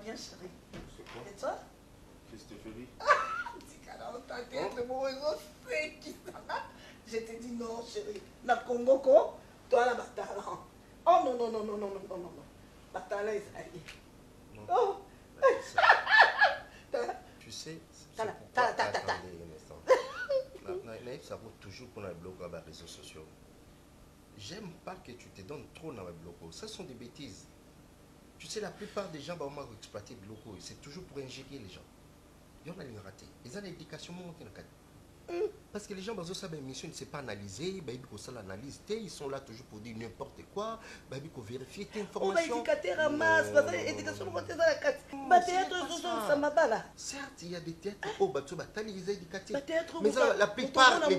bien, chérie. C'est quoi? Et toi? Qu'est-ce que tu fais? Je te dis non, chérie. Na Congo, toi, la talent. Oh non, non, non, non, non, non, non, non. Ma talent est allée. Oh! Tu sais, Ta- c'est ta- pourquoi... ta- ta- ta. Attendez un instant. Naïf, ça vaut toujours pour les blocs sur les réseaux sociaux. J'aime pas que tu te donnes trop dans les blocs. Ça sont des bêtises. Tu sais, la plupart des gens vont exploiter les blocs. C'est toujours pour ingérer les gens. Il y en a une ratée. Ils ont l'éducation montée dans le cadre. Parce que les gens, dans une mission, ne savent pas analyser, ils sont là toujours pour dire n'importe quoi, il faut vérifier tes informations. Éducateur à masse, parce que l'éducation de la carte. Ça m'a pas là. Certes, il y a des théâtres où les éducatifs. Mais la plupart des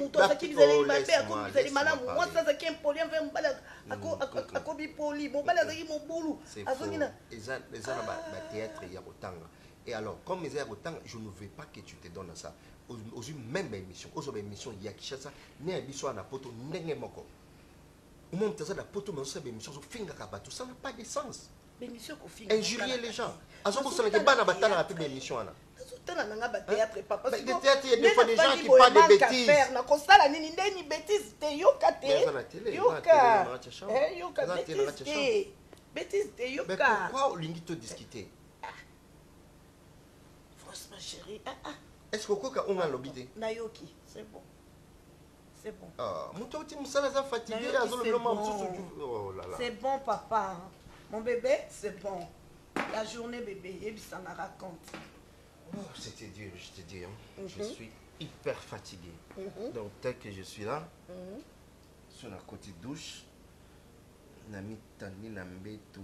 et alors, comme ils ont autant, je ne veux pas que tu te donnes à ça. Aux même émission, aux émissions, il y a qui ça, n'est pas à la poto, n'est pas au moment où tu as la poto, mais aussi émission, ça n'a pas de sens. Injurier les gens. À ce moment-là, il y a pas de bataille à l'émission. Des théâtres, il y a des fois des gens qui parlent de bêtises. Mais pourquoi on te discuter? Franchement, chérie. Est-ce qu'on a l'obité? Nayoki, c'est bon. C'est bon. C'est bon, papa. Mon bébé, c'est bon. La journée, bébé, et ça me raconte. Oh, c'était dur, je te dis. Je suis hyper fatigué. Donc, tel que je suis là, sur la côté douche, Nami Tani Nambetu,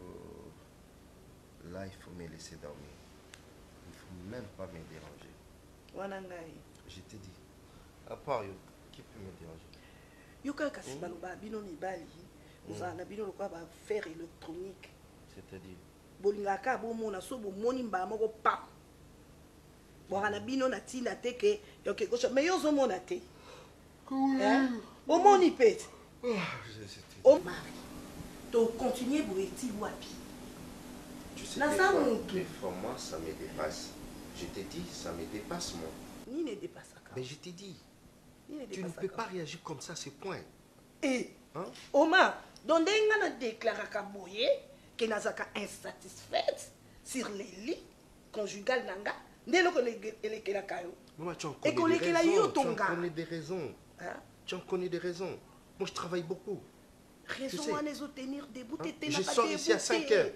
là, il faut me laisser dormir. Il ne faut même pas me déranger. Wanangai. Je te dis, à part qui peut me déranger? Yoka Kasibaloba, Bino Mibali, nous avons Bino fer électronique. C'est-à-dire? Bolingaka, Bomona, Sobo, Monimba, Moko Pam. Borana Bino Natina Teke, Yoke Gosha, mais Yozo Monate. Au Monipet. Au mari. Tu continues pour être wapi. Tu sais, des fois, moi, ça me dépasse. Je te dis, ça me dépasse, moi. Ni ne dépasse pas. Mais je te dis, tu ne peux pas réagir comme ça, c'est point. Et, Omar, donc on a déclaré que nous sommes insatisfaits sur les lits conjugales nanga. Dès lors que les cailloux. Et qu'on les connaît des raisons. Tu en connais des raisons. Moi, je travaille beaucoup. Raison à les tenir debout. Je sors ici à 5 heures.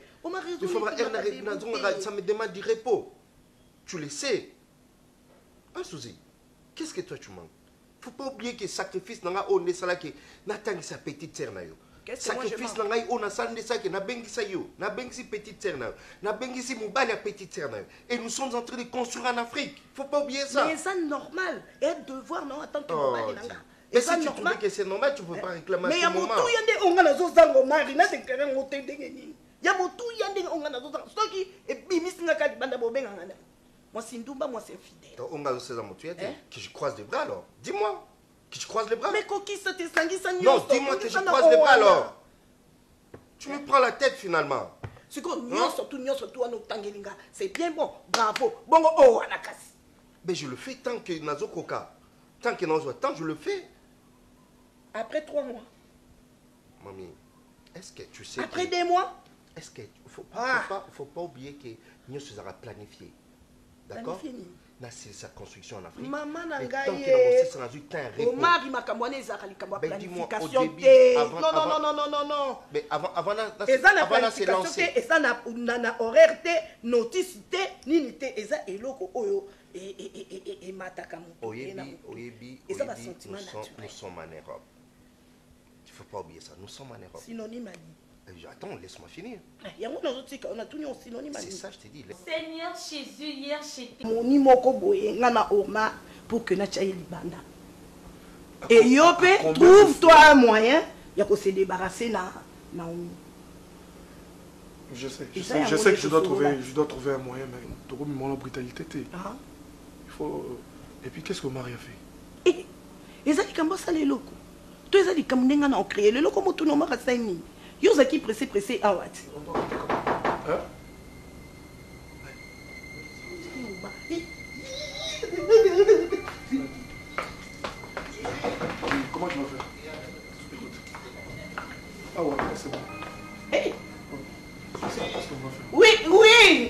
Ça me demande du repos. Tu le sais. Hein, Suzy? Qu'est-ce que toi tu manques? Il ne faut pas oublier que sacrifice n'a on est ça qui n'a pas sa petite sœur. Sacrifice n'a pas on a ça qui n'a pas sa yo, n'a pas sa petite sœur, n'a pas sa mobile petite sœur. Et nous sommes en train de construire en Afrique. Il ne faut pas oublier ça. Mais c'est normal. Et devoir non en tant que mobile. Et si tu trouves que c'est normal, tu ne peux pas réclamer. Mais il y a beaucoup de mari na déclaré mon tédé. Il y a beaucoup de stoki et bimis n'a qu'à banda bobé. Moi c'est Ndumba, moi c'est fidèle. On a aussi que je croise les bras alors. Dis-moi que je croise les bras. Mais coquille ça te sangi ça. Non, dis-moi que je croise les bras alors. Tu me prends la tête finalement. C'est comme surtout à nos tangelinga. C'est bien bon, bravo. Bon oh à la casse. Mais je le fais tant que Nazo Koka. Tant que Nazo tant je le fais. Après 3 mois. Mamie, est-ce que tu sais... Après 2 mois. Est-ce que... Il ne faut pas oublier que nous sommes planifiés. D'accord? C'est sa construction en Afrique. Maman n'a pas de Omar, il m'a camoué planification. Non. Mais avant là, c'est lancé. Et ça n'a horaire, notice, ni ça et l'eau. Et matakamu. Et ça va sentiment naturel. Nous sommes en Europe. Il ne faut pas oublier ça. Nous sommes en Europe. Synonyme. Attends, laisse-moi finir. On a tout mis en synonyme. C'est ça, je te dis. Seigneur Jésus, hier chez toi. Mon imoko boye, ngana oma pour que na chaye libanda. Et Yopé, trouve-toi un moyen, il faut se débarrasser na Naomi. Je sais que je dois trouver un moyen, mais tu as mon brutalité. Il faut. Et puis qu'est-ce que Marie a fait? Et ça dit comme ça les locaux. Toi ça dit comme n'enga na créé les locaux motu no mara saini. Yo za qui pressé awat. Comment tu vas faire? Écoute. Ah ouais, c'est bon. Hey. C'est ce qu'on va faire. Oui, oui.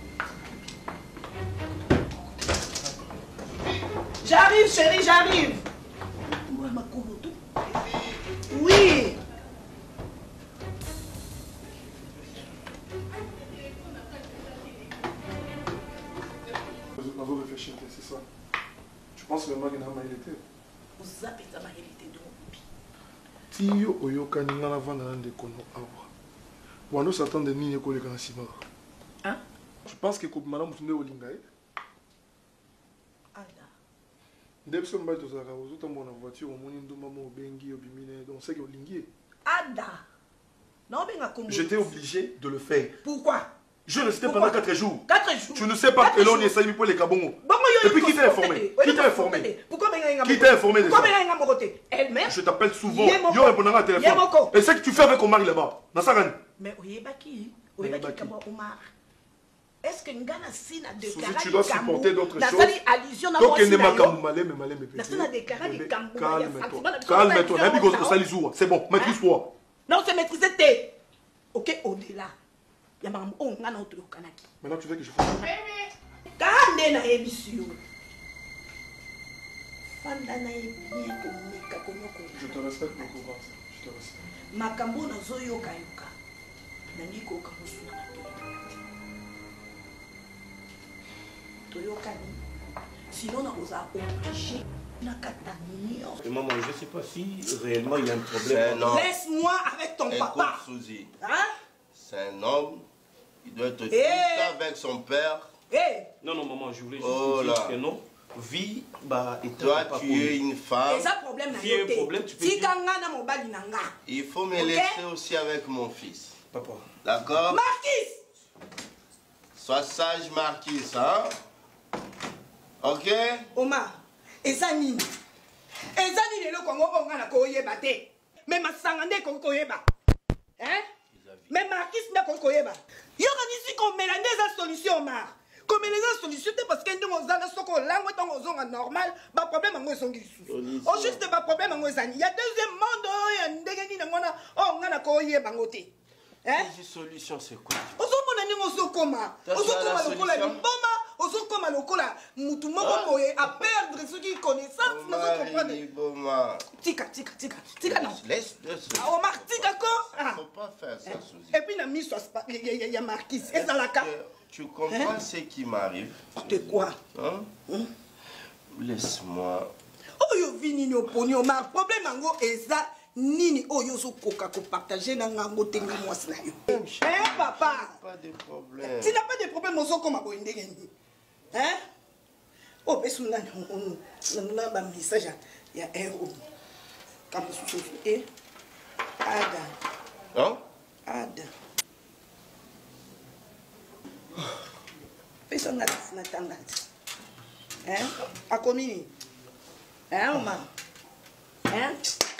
J'arrive, chérie, j'arrive. Oui. Vous réfléchissez, c'est ça. Tu penses vraiment qu'il y a un maïlité? Vous avez un maïlité de mon pied. Tiyo oyoka ninga na vanda na ndekono awa. Wando s'attend de nini koleka na sima. Hein? Tu penses que madame mutunde olinga e? Ada. Ndebso mba tozaka ozuta mona voiture omoni ndumba mo bengi obimine donc c'est que olingi. Ada. Non benga kombo. J'étais obligé de le faire. Pourquoi? Je le sais pendant 4 jours. 4 jours. Tu ne sais pas que l'on est salué pour les cabongos. Et puis qui t'a informé? Qui t'a informé? Qui t'a informé de ça? Elle-même. Je t'appelle souvent. Yo répondra à téléphone. Et ce que tu fais avec Omar là-bas. Nasaran. Mais Oyebaki. Oyebaki Kabo Omar. Est-ce que Ngana Sina déclaré tu dois supporter d'autres choses. Donc il n'est pas comme malé mais malé mais calme-toi. Calme-toi. C'est bon, maîtrise-toi. Non, c'est maîtriser tes. Ok, au-delà. Maintenant tu veux que je fasse ça? Je te respecte beaucoup. Je te respecte. Makambo na zoyo kayuka. Naniko kamusuna na toyokani. Sinon on vous a obligé na katanio. Maman, je ne sais pas si réellement il y a un problème. Laisse-moi avec ton papa. Suzy. Hein? C'est un homme. Il doit être tout avec son père. Non, non, maman, je voulais juste vous dire que non. Vie, bah, et toi, tu es une femme. Et ça, problème, tu peux dire. Il faut me laisser aussi avec mon fils. Papa. D'accord? Marquis! Sois sage, Marquis, hein? Ok? Omar, et ça, Nini? Et ça, Nini, le Congo, on a koyeba te. Mais ma sangande koyeba. Hein? Mais Marquis n'a pas koyeba. Il y a ici qu'on met la solution, Omar. Comme les solutions, parce que nous avons langue normal, pas problème en son guissou. Au juste pas problème en il y a deuxième monde, on a koye bangoté. Hein? Les solutions, c'est quoi? Aux autres, on a à perdre ce qui connaissance, Tika, non. Laisse. Omar, tika, faut pas faire ça, Suzy. Et puis, il y a Marquis. Et dans la carte. Tu comprends ce qui m'arrive? De quoi? Hein? Laisse-moi. Oh, yo vini no poni o ma problème ngo eza nini oh yo so koka ko partager na ngango tengi mwasi na yo. Papa. Pas de problème. Tu n'as pas de problème ozo koma bo ndenge ni. Hein? Oh besu na na ba message ya héros. Comme sous et Ada. Hein? Ada. Fais ça na tanga. Hein? A comini. Hein, maman? Hein?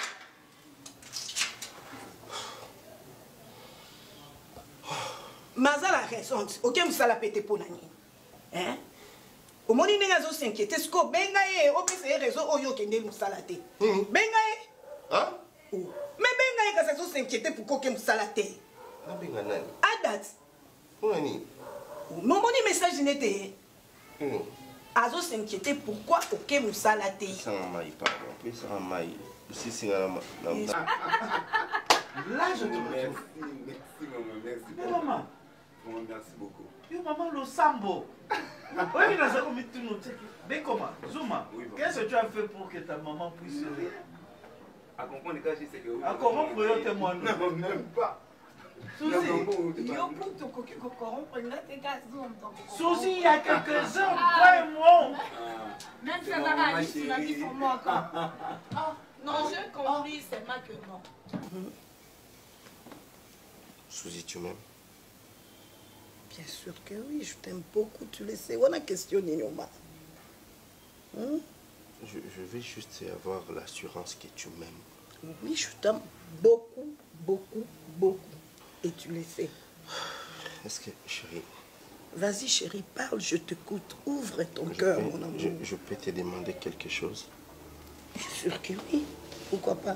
Mazala raison. Ok, vous allez péter pour l'année. Hein? Au moment où nous s'inquiéter, ce qu'on benga et au pire c'est raison où yo kende nous salaté. Benga et. Hein? Mais benga et que ça s'inquiéter pour qu'on salaté. Ah benga nani? À date. Nani? Mon message n'était. Azo s'inquiéter pourquoi ok Moussalaté. Ça m'a pardon. Puis ça m'a aussi c'est là je te remercie. Merci maman, merci. Maman. Maman, merci beaucoup. Yo maman le sambo. Oui, là ça comme tu nous sais. Mais comment? Zuma. Qu'est-ce que tu as fait pour que ta maman puisse à comprendre les cas, je sais que oui. À comprendre pour yo témoin. Non, même pas. Souci, il y a quelques heures, toi et moi. Même ça va aller, tu as dit pour moi encore. Non, j'ai compris, c'est pas que non. Suzy, tu m'aimes? Bien sûr que oui, je t'aime beaucoup, tu le sais. On a questionné Noma. Je vais juste avoir l'assurance que tu m'aimes. Oui, je t'aime beaucoup, beaucoup, beaucoup. Et tu le sais. Est-ce que, chérie, Vas-y, chérie, parle, je t'écoute. Ouvre ton cœur, mon amour. Je peux te demander quelque chose? Bien sûr que oui. Pourquoi pas?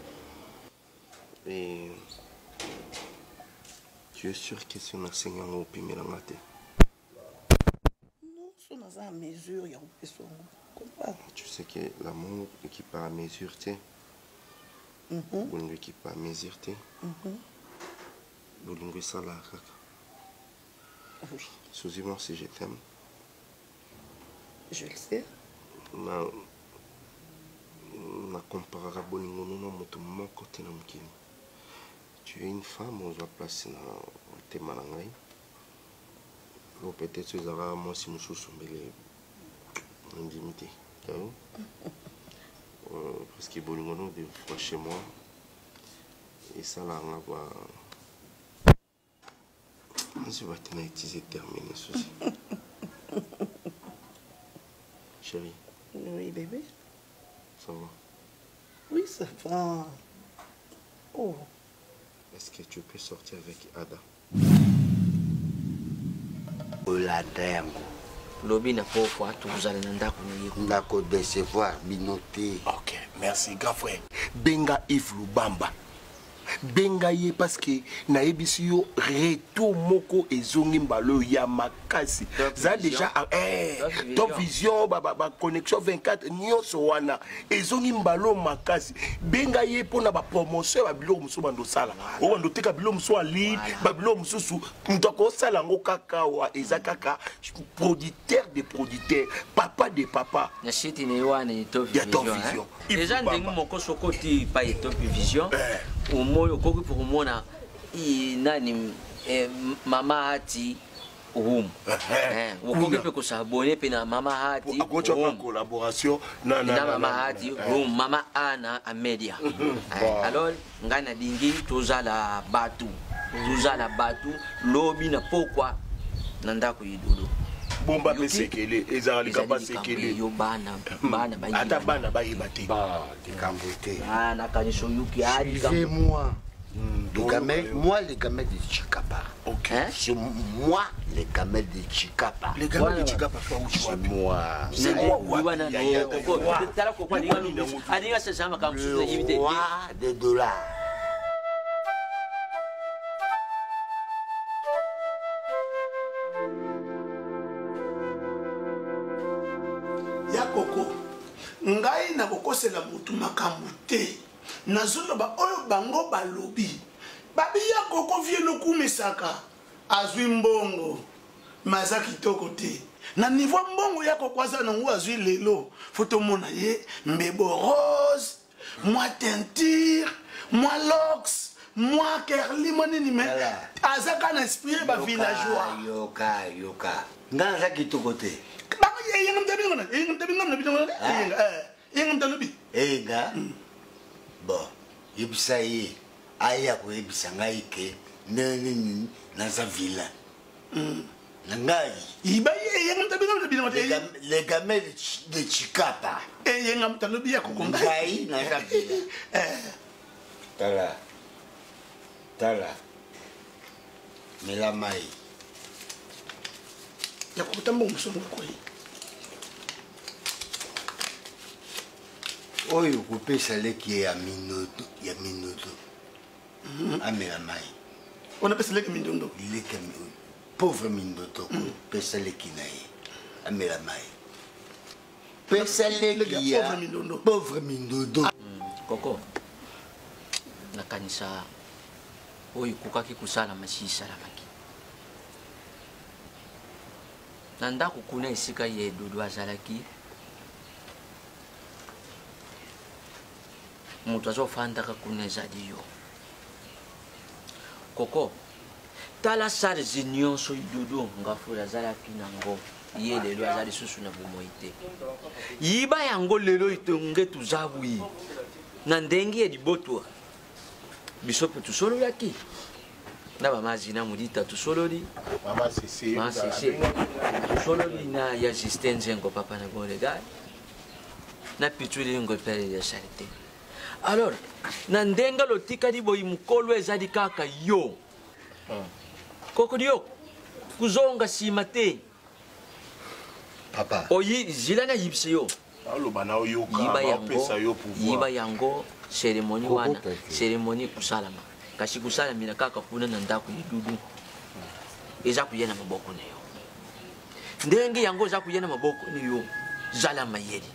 Et tu es sûr que c'est un enseignant au premier langate? Non, c'est dans une mesure, il y a un peu son. Tu sais que l'amour qui part à mesure, tu sais. Bolingo qui part à mesure, tu sais. Bolingo ça là, kaka. Oui. Excusez-moi si je t'aime. Je le sais. Na comparera bolingo nous moto mon côté na mukini. Tu es une femme, on va placer na thème na ngai. Ou peut-être tu auras moi si monsieur sombele intimité. Parce que bolingo nous de fois chez moi et ça là on va je vais te utiliser terminer ceci. Chérie. Oui, bébé. Ça va? Oui, ça va. Oh. Est-ce que tu peux sortir avec Ada? Olanda yango. Lobi na pokwa tuzala na ndako na yeko. Ndako décevoir binoté. Ok, merci, grand frère. Benga Yves Lubamba. Benga ye parce que na yebisi yo retour moko ezongi mbalo ya makasi. Ça déjà Top Vision ba connexion 24 nyonso wana ezongi mbalo makasi. Benga ye pona ba promotion ba biloko muso bando sala. O bando teka biloko muso ali ba biloko mususu ndoko sala ngo kaka wa ezakaka producteur de producteur, papa de papa. Na shiti ne wana Top Vision. Déjà ndengi moko sokoti pa Top Vision. Umoyo koki pour mona nani mama hati room ukoki pe ko s'abonner pe na mama hati room collaboration na mama hati room mama ana a media. Alors ngana dingi tozala batu lobi na pokwa na ndako yidudu bomba pesekele ezali kapa sekele yo bana ba ata bana ba yibate ba kambote na kanisho yuki hadi moi les gamins de Chikapa. Ok. C'est moi les gamins de Chikapa. Les gamins de Chikapa, c'est moi. C'est moi des dollars. Yakoko, ngai na kokosela mutu makambo te. Nazoloba oyo bango balobi. Babi Yakoko vieno kumesaka. Azwi mbongo. Maza kitoko te. Na niveau mbongo Yakoko aza nango azwi lelo. Foto mona ye mbebo rose, moi teinture, moi locks, moi curly monini me. Azaka na inspiré ba villageois. Yoka. Ngana kitoko te. Bango ye yengam tabingam na bidongo. Yengam talubi. Enga. Bon, yebisa ye aya ko yebisa ngai ke nani na za villa. Ngai. Iba ye yengam tabingam na bidongo. Les gamins de Chikapa. Yengam talubi ya kokonga. Ngai na za villa. Tala. Mela mai. Ya kutambo musongo koi. Oyo kupesa leki ya minuto. Amela mai. Ona pesa leki minuto. Leki pauvre minuto pesa leki na ye. Amela mai. Pesa leki ya pauvre minuto. Koko. Na kanisa oyo kukaki kusala masisa la maki. Nanda kukuna isika ye dudu azalaki. Mutu azofandaka kuna ezali yo. Koko tala sarzi nyonso idudu ngafula azalaki nango ye lelo azali susu na bomoi te. Yiba yango lelo itonge tuzabwi na ndenge ya libotwa biso pe tusololaki na bamazina mudita tusololi mama sisi tusololi na ya assistance ngo papa na gole ga na pituli ngo pere ya charité. Alors na ndenga lotika di boyi mukolo ezali kaka yo koko dio kuzonga nsima te papa oyi zila na yibisi yo yiba yango seremoni wana seremoni kusalama kasi kusalamila kaka kuna na ndako yidudu eza kuya na maboko na yo ndenge yango eza kuya na maboko na yo zala mayeli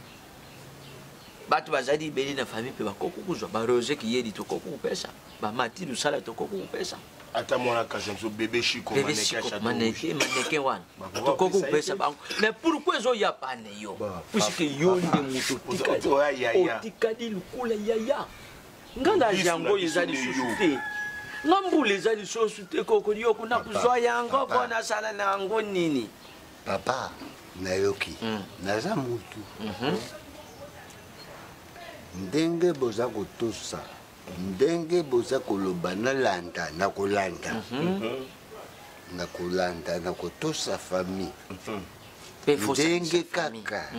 bato bazali beli na famille mpe bakoko kuzwa barose kiyeli tokoko kupesa bamati lusala tokoko kupesa ata mwana kasi mso bebe shiko maneke wana tokoko kupesa bango mais pourquoi ezoya pane yo puisque yo nde moto otikali lukula yaya nganda yango eza lisusu te nga mbula eza lisusu te koko yo kuna kuzwa yango mpo nasala na yango nini papa nayoki naza mutu ndenge boza kotosa ndenge boza koloba nalanda nakolanda nakolanda nakotosa famille ndenge kaka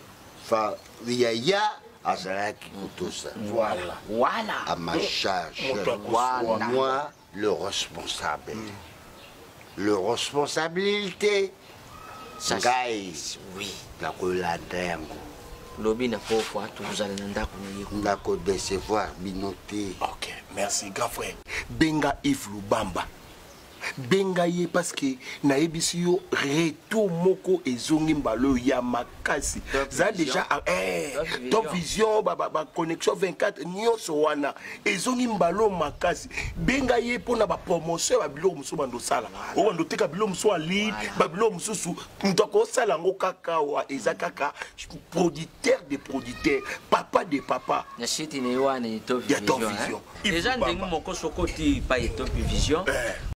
yaya azalaki kotosa voilà à ma charge moi le responsable le responsabilité ngai nakolanda yango lobi na pofo atuzala na ndako na yeko ndako décevoir bino te. Ok, merci grand frère. Benga Yves Lubamba benga ye parce que na ebisi yo retour moko ezongi mbalo ya makasi za déjà top vision ba connexion 24 nyonso wana ezongi mbalo makasi benga ye pona ba promotion ba biloko musu bando sala o bando teka biloko musu ali ba biloko mususu ndoko sala ngo kaka wa ezakaka producteur de producteur papa de papa na shiti ne wana top vision déjà ndenge moko sokoti pa top vision